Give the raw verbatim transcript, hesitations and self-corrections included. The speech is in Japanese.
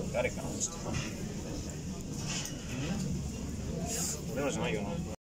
誰かな、ちょっと。俺らじゃないよな。